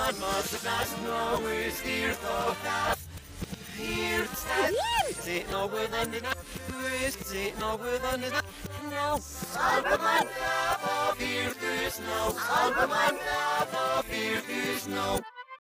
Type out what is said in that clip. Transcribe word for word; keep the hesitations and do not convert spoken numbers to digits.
man måste fast nå styrt och kraft. Here stands it no with under is it no with under no. Albeman, fear there's no. Albeman, fear there's no.